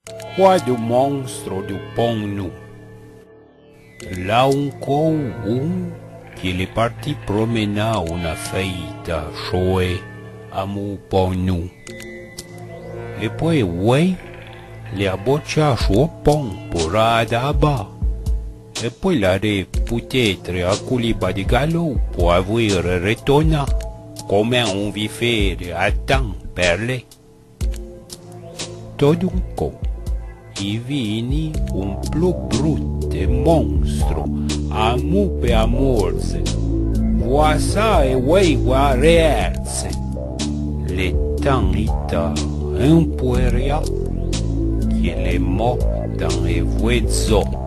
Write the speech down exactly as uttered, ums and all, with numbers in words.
Qua do monstro do pão nu. Lá um com um que ele parti promenar una feita shoe amu pão nu. E poi ué le abboccia suo pão por adaba. E poi la re putetre a culiba di gallo può avere retona come un vivere a tan per lei. Todo un co. I vini un più brutto mostro, amu pe amorse, voasa e wei guarerse, le tanita un pueria, che le mo dan e vuezzo.